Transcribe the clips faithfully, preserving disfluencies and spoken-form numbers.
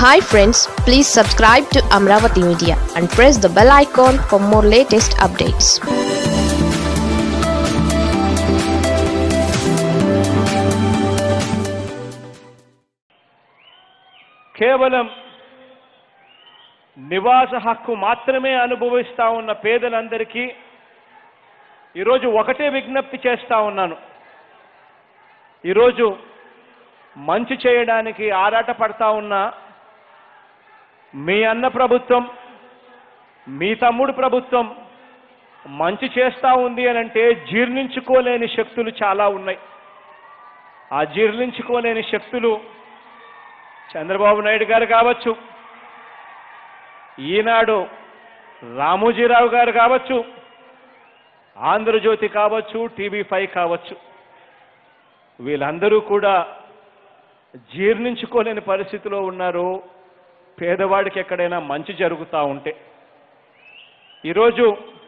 Hi friends, please subscribe to Amravati Media and press the bell icon for more latest updates. కేవలం నివాస హక్కు మాత్రమే అనుభవిస్తా ఉన్న పేదలందరికీ ఈరోజు ఒకటే విజ్ఞప్తి చేస్తా ఉన్నాను. ఈరోజు మంచి చేయడానికి ఆరాట పడతా ఉన్న మీ అన్న ప్రభుత్వం, మీ తమ్ముడు ప్రభుత్వం మంచి చేస్తా ఉంది అని అంటే జీర్ణించుకోలేని శక్తులు చాలా ఉన్నాయి. ఆ జీర్ణించుకోలేని శక్తులు చంద్రబాబు నాయుడు గారు కావచ్చు, ఈనాడు రామోజీరావు గారు కావచ్చు, ఆంధ్రజ్యోతి కావచ్చు, టీవీ ఫైవ్ కావచ్చు, వీళ్ళందరూ కూడా జీర్ణించుకోలేని పరిస్థితిలో ఉన్నారు. పేదవాడికి ఎక్కడైనా మంచి జరుగుతూ ఉంటే ఈరోజు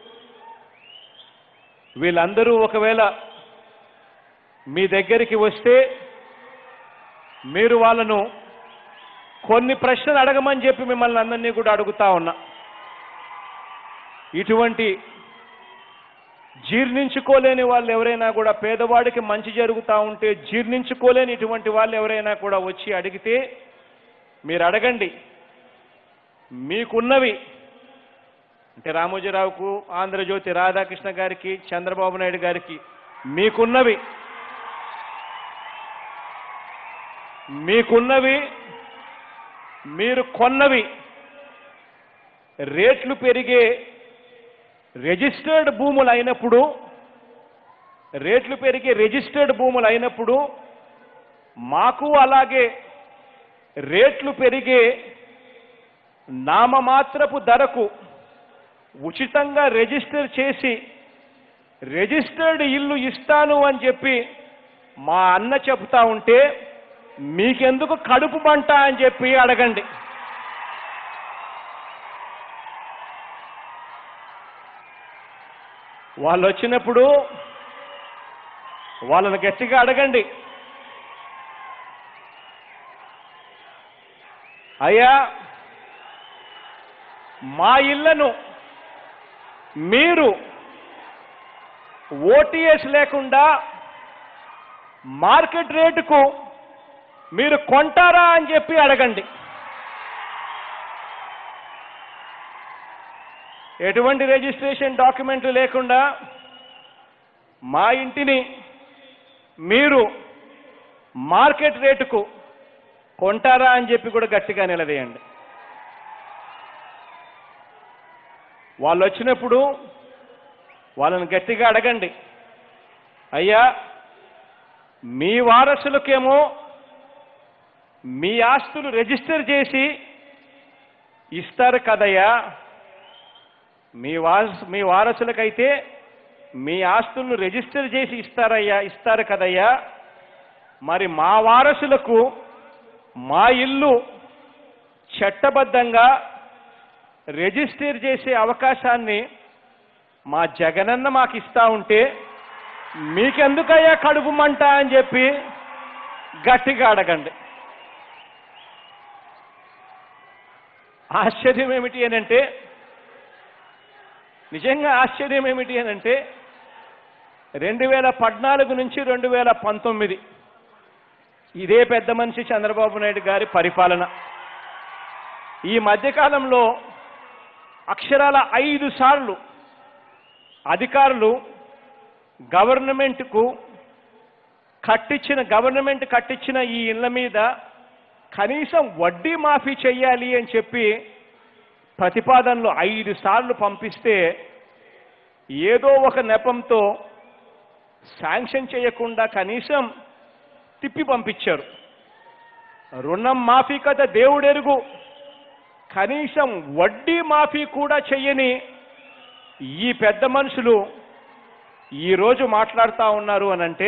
వీళ్ళందరూ ఒకవేళ మీ దగ్గరికి వస్తే మీరు వాళ్ళను కొన్ని ప్రశ్నలు అడగమని చెప్పి మిమ్మల్ని అందరినీ కూడా అడుగుతా ఉన్నా. ఇటువంటి జీర్ణించుకోలేని వాళ్ళు ఎవరైనా కూడా, పేదవాడికి మంచి జరుగుతూ ఉంటే జీర్ణించుకోలేని ఇటువంటి వాళ్ళు ఎవరైనా కూడా వచ్చి అడిగితే మీరు అడగండి. మీకున్నవి అంటే రామోజీరావుకు, ఆంధ్రజ్యోతి రాధాకృష్ణ గారికి, చంద్రబాబు నాయుడు గారికి మీకున్నవి మీకున్నవి మీరు కొన్నవి రేట్లు పెరిగే రిజిస్టర్డ్ భూములు అయినప్పుడు రేట్లు పెరిగే రిజిస్టర్డ్ భూములు అయినప్పుడు మాకు అలాగే రేట్లు పెరిగే నామమాత్రపు ధరకు ఉచితంగా రిజిస్టర్ చేసి రిజిస్టర్డ్ ఇల్లు ఇస్తాను అని చెప్పి మా అన్న చెబుతా ఉంటే మీకెందుకు కడుపు మంట అని చెప్పి అడగండి. వాళ్ళు వచ్చినప్పుడు వాళ్ళని గట్టిగా అడగండి, అయ్యా మా ఇళ్లను మీరు ఓటీఎస్ లేకుండా మార్కెట్ రేటుకు మీరు కొంటారా అని చెప్పి అడగండి. ఎటువంటి రిజిస్ట్రేషన్ డాక్యుమెంట్లు లేకుండా మా ఇంటిని మీరు మార్కెట్ రేటుకు కొంటారా అని చెప్పి కూడా గట్టిగా నిలదీయండి. వాళ్ళు వచ్చినప్పుడు వాళ్ళని గట్టిగా అడగండి, అయ్యా మీ వారసులకేమో మీ ఆస్తులు రిజిస్టర్ చేసి ఇస్తారు కదయ్యా, మీ వారసు మీ వారసులకైతే మీ ఆస్తులను రిజిస్టర్ చేసి ఇస్తారయ్యా ఇస్తారు కదయ్యా, మరి మా వారసులకు మా ఇల్లు చట్టబద్ధంగా రిజిస్టర్ చేసే అవకాశాన్ని మా జగనన్న మాకు ఇస్తా ఉంటే మీకెందుకయ్యా కడుపు మంట అని చెప్పి గట్టిగా అడగండి. ఆశ్చర్యం ఏమిటి అనంటే, నిజంగా ఆశ్చర్యం ఏమిటి అనంటే, రెండు వేల పద్నాలుగు నుంచి రెండు వేల పంతొమ్మిది ఇదే పెద్ద మనిషి చంద్రబాబు నాయుడు గారి పరిపాలన. ఈ మధ్యకాలంలో అక్షరాల ఐదు సార్లు అధికారులు గవర్నమెంట్కు కట్టించిన గవర్నమెంట్ కట్టించిన ఈ ఇళ్ల మీద కనీసం వడ్డీ మాఫీ చెయ్యాలి అని చెప్పి ప్రతిపాదనలు ఐదు సార్లు పంపిస్తే ఏదో ఒక నెపంతో శాంక్షన్ చేయకుండా కనీసం తిప్పి పంపించారు. రుణం మాఫీ కథ దేవుడెరుగు, కనీసం వడ్డీ మాఫీ కూడా చెయ్యని ఈ పెద్ద మనుషులు ఈరోజు మాట్లాడుతూ ఉన్నారు అనంటే,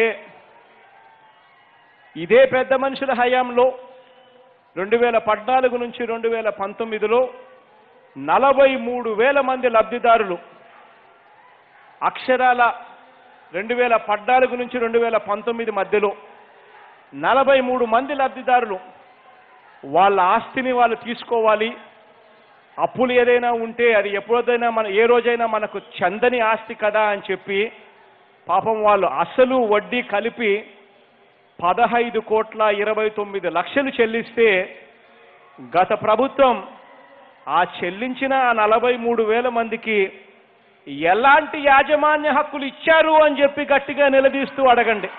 ఇదే పెద్ద మనుషుల హయాంలో రెండు వేల పద్నాలుగు నుంచి రెండు వేల పంతొమ్మిదిలో నలభై మూడు వేల మంది లబ్ధిదారులు, అక్షరాల రెండు వేల పద్నాలుగు నుంచి రెండు వేల పంతొమ్మిది మధ్యలో నలభై మూడు మంది లబ్ధిదారులు వాళ్ళ ఆస్తిని వాళ్ళు తీసుకోవాలి, అప్పులు ఏదైనా ఉంటే అది ఎప్పుడైనా మన ఏ రోజైనా మనకు చందని ఆస్తి కదా అని చెప్పి పాపం వాళ్ళు అసలు వడ్డీ కలిపి పదహైదు కోట్ల ఇరవై తొమ్మిది లక్షలు చెల్లిస్తే గత ప్రభుత్వం ఆ చెల్లించిన నలభై మూడు వేల మందికి ఎలాంటి యాజమాన్య హక్కులు ఇచ్చారు అని చెప్పి గట్టిగా నిలదీస్తూ అడగండి.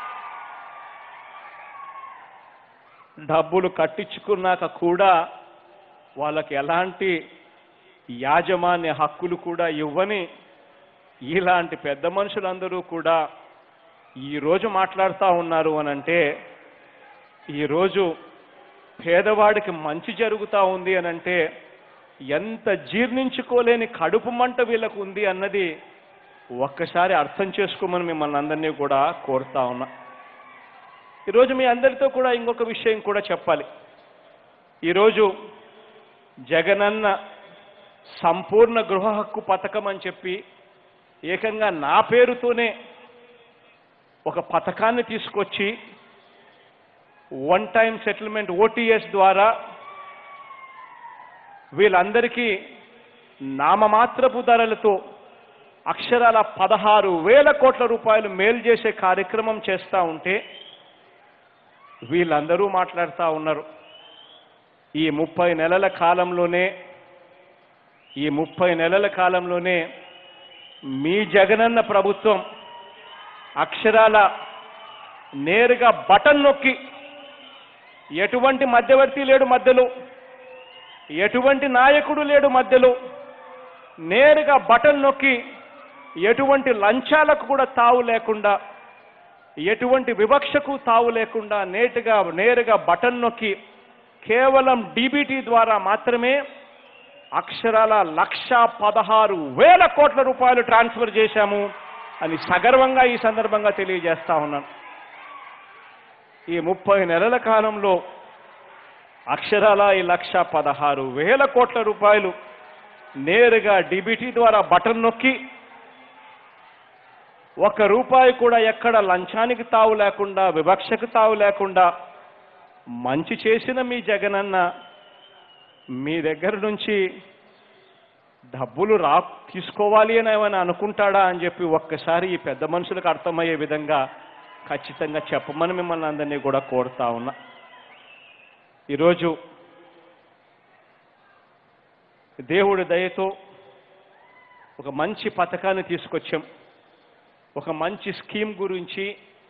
డబ్బులు కట్టించుకున్నాక కూడా వాళ్ళకి ఎలాంటి యాజమాన్య హక్కులు కూడా ఇవ్వని ఇలాంటి పెద్ద మనుషులందరూ కూడా ఈరోజు మాట్లాడుతూ ఉన్నారు అనంటే ఈరోజు పేదవాడికి మంచి జరుగుతూ ఉంది అనంటే ఎంత జీర్ణించుకోలేని కడుపు మంట వీళ్ళకు ఉంది అన్నది ఒక్కసారి అర్థం చేసుకోమని మిమ్మల్ని అందరినీ కూడా కోరుతా ఉన్నా. ఈరోజు మీ అందరితో కూడా ఇంకొక విషయం కూడా చెప్పాలి. ఈరోజు జగనన్న సంపూర్ణ గృహ హక్కు పథకం అని చెప్పి ఏకంగా నా పేరుతోనే ఒక పథకాన్ని తీసుకొచ్చి వన్ టైం సెటిల్మెంట్ ఓటీఎస్ ద్వారా వీళ్ళందరికీ నామమాత్రపు ధరలతో అక్షరాల పదహారు వేల కోట్ల రూపాయలు మేలు చేసే కార్యక్రమం చేస్తూ ఉంటే వీళ్ళందరూ మాట్లాడుతూ ఉన్నారు. ఈ ముప్పై నెలల కాలంలోనే ఈ ముప్పై నెలల కాలంలోనే మీ జగనన్న ప్రభుత్వం అక్షరాల నేరుగా బటన్ నొక్కి ఎటువంటి మధ్యవర్తి లేడు మధ్యలో, ఎటువంటి నాయకుడు లేడు మధ్యలో, నేరుగా బటన్ నొక్కి ఎటువంటి లంచాలకు కూడా తావు లేకుండా, ఎటువంటి వివక్షకు తావు లేకుండా నేటుగా నేరుగా బటన్ నొక్కి కేవలం డీబీటీ ద్వారా మాత్రమే అక్షరాల లక్ష పదహారు వేల కోట్ల రూపాయలు ట్రాన్స్ఫర్ చేశాము అని సగర్వంగా ఈ సందర్భంగా తెలియజేస్తా ఉన్నాను. ఈ ముప్పై నెలల కాలంలో అక్షరాల ఈ లక్ష పదహారు వేల కోట్ల రూపాయలు నేరుగా డీబీటీ ద్వారా బటన్ నొక్కి ఒక్క రూపాయి కూడా ఎక్కడ లంచానికి తావు లేకుండా, వివక్షకు తావు లేకుండా మంచి చేసిన మీ జగనన్న మీ దగ్గర నుంచి డబ్బులు రా తీసుకోవాలి అని ఏమైనా అనుకుంటాడా అని చెప్పి ఒక్కసారి ఈ పెద్ద మనుషులకు అర్థమయ్యే విధంగా ఖచ్చితంగా చెప్పమని మిమ్మల్ని అందరినీ కూడా కోరుతా ఉన్నా. ఈరోజు దేవుడి దయతో ఒక మంచి పథకాన్ని తీసుకొచ్చాం. ఒక మంచి స్కీమ్ గురించి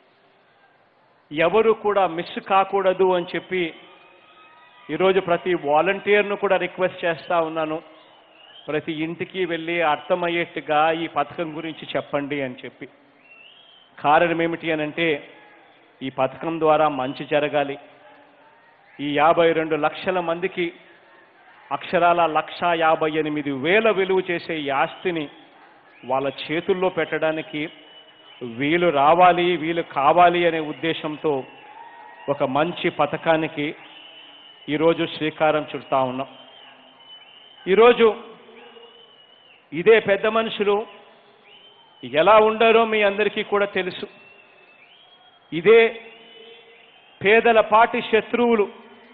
ఎవరు కూడా మిస్ కాకూడదు అని చెప్పి ఈరోజు ప్రతి వాలంటీర్ను కూడా రిక్వెస్ట్ చేస్తా ఉన్నాను. ప్రతి ఇంటికి వెళ్ళి అర్థమయ్యేట్టుగా ఈ పథకం గురించి చెప్పండి అని చెప్పి. కారణం ఏమిటి అనంటే ఈ పథకం ద్వారా మంచి జరగాలి. ఈ యాభై రెండు లక్షల మందికి అక్షరాల లక్ష యాభై ఎనిమిది వేల విలువ చేసే ఈ ఆస్తిని వాళ్ళ చేతుల్లో పెట్టడానికి వీలు రావాలి, వీలు కావాలి అనే ఉద్దేశంతో ఒక మంచి పథకానికి ఈరోజు శ్రీకారం చుడతా ఉన్నాం. ఈరోజు ఇదే పెద్ద మనుషులు ఎలా ఉండారో మీ అందరికీ కూడా తెలుసు. ఇదే పేదల పాటి శత్రువులు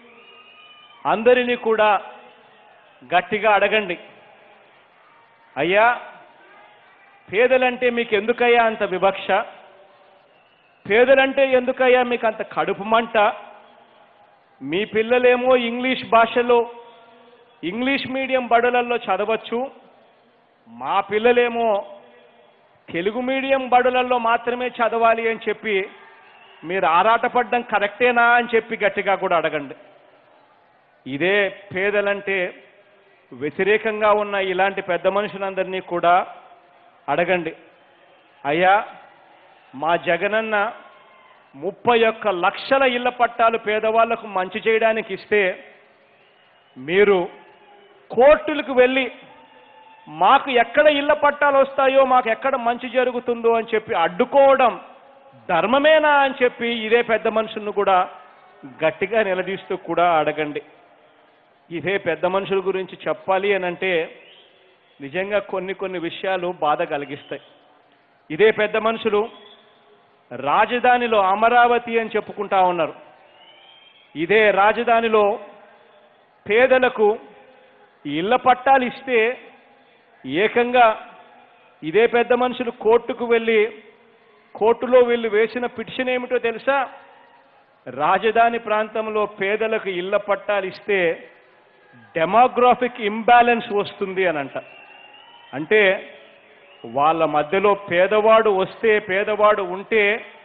అందరినీ కూడా గట్టిగా అడగండి, అయ్యా పేదలంటే మీకు ఎందుకయ్యా అంత వివక్ష, పేదలంటే ఎందుకయ్యా మీకు అంత కడుపు మంట, మీ పిల్లలేమో ఇంగ్లీష్ భాషలో ఇంగ్లీష్ మీడియం బడులలో చదవచ్చు, మా పిల్లలేమో తెలుగు మీడియం బడులలో మాత్రమే చదవాలి అని చెప్పి మీరు ఆరాటపడ్డం కరెక్టేనా అని చెప్పి గట్టిగా కూడా అడగండి. ఇదే పేదలంటే వ్యతిరేకంగా ఉన్న ఇలాంటి పెద్ద మనుషులందరినీ కూడా అడగండి, అయ్యా మా జగనన్న ముప్పై ఒక్క లక్షల ఇళ్ల పట్టాలు పేదవాళ్లకు మంచి చేయడానికి ఇస్తే మీరు కోర్టులకు వెళ్ళి మాకు ఎక్కడ ఇళ్ల పట్టాలు వస్తాయో, మాకు ఎక్కడ మంచి జరుగుతుందో అని చెప్పి అడ్డుకోవడం ధర్మమేనా అని చెప్పి ఇదే పెద్ద మనుషులను కూడా గట్టిగా నిలదీస్తూ కూడా అడగండి. ఇదే పెద్ద మనుషుల గురించి చెప్పాలి అని అంటే నిజంగా కొన్ని కొన్ని విషయాలు బాధ కలిగిస్తాయి. ఇదే పెద్ద మనుషులు రాజధానిలో అమరావతి అని చెప్పుకుంటా ఉన్నారు. ఇదే రాజధానిలో పేదలకు ఇళ్ల పట్టాలు ఇస్తే ఏకంగా ఇదే పెద్ద మనుషులు కోర్టుకు వెళ్ళి కోర్టులో వీళ్ళు వేసిన పిటిషన్ ఏమిటో తెలుసా? రాజధాని ప్రాంతంలో పేదలకు ఇళ్ల పట్టాలు ఇస్తే డెమోగ్రాఫిక్ ఇంబ్యాలెన్స్ వస్తుంది అని అంట. అంటే వాళ్ళ మధ్యలో పేదవాడు వస్తే పేదవాడు ఉంటే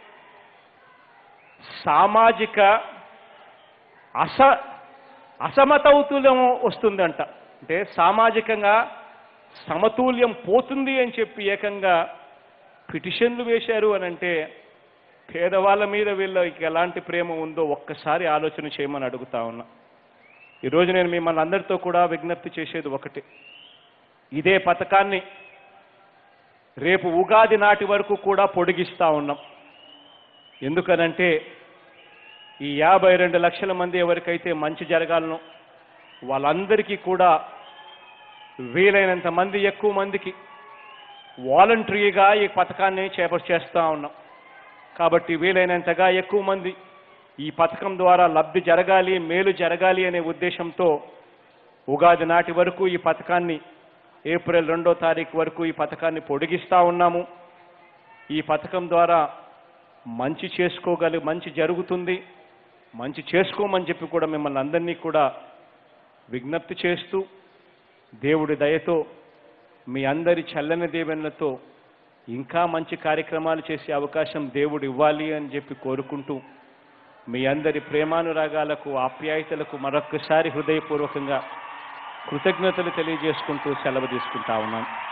సామాజిక అస అసమతౌతుల్యం వస్తుందంట. అంటే సామాజికంగా సమతుల్యం పోతుంది అని చెప్పి ఏకంగా పిటిషన్లు వేశారు అని అంటే పేదవాళ్ళ మీద వీళ్ళకి ఎలాంటి ప్రేమ ఉందో ఒక్కసారి ఆలోచన చేయమని అడుగుతా ఉన్నా. ఈరోజు నేను మిమ్మల్ని అందరితో కూడా విజ్ఞప్తి చేసేది ఒకటి, ఇదే పథకాన్ని రేపు ఉగాది నాటి వరకు కూడా పొడిగిస్తా ఉన్నాం. ఎందుకనంటే ఈ యాభై రెండు లక్షల మంది ఎవరికైతే మంచి జరగాలనో వాళ్ళందరికీ కూడా వీలైనంత మంది ఎక్కువ మందికి వాలంటరీగా ఈ పథకాన్ని చేపట్టేస్తూ ఉన్నాం. కాబట్టి వీలైనంతగా ఎక్కువ మంది ఈ పథకం ద్వారా లబ్ధి జరగాలి, మేలు జరగాలి అనే ఉద్దేశంతో ఉగాది నాటి వరకు ఈ పథకాన్ని ఏప్రిల్ రెండో తారీఖు వరకు ఈ పథకాన్ని పొడిగిస్తూ ఉన్నాము. ఈ పథకం ద్వారా మంచి చేసుకోగలి మంచి జరుగుతుంది, మంచి చేసుకోమని చెప్పి కూడా మిమ్మల్ని అందరినీ కూడా విజ్ఞప్తి చేస్తూ దేవుడి దయతో మీ అందరి చల్లని దీవెనలతో ఇంకా మంచి కార్యక్రమాలు చేసే అవకాశం దేవుడు ఇవ్వాలి అని చెప్పి కోరుకుంటూ మీ అందరి ప్రేమానురాగాలకు ఆప్యాయతలకు మరొక్కసారి హృదయపూర్వకంగా కృతజ్ఞతలు తెలియజేసుకుంటూ సెలవు తీసుకుంటా ఉన్నాను.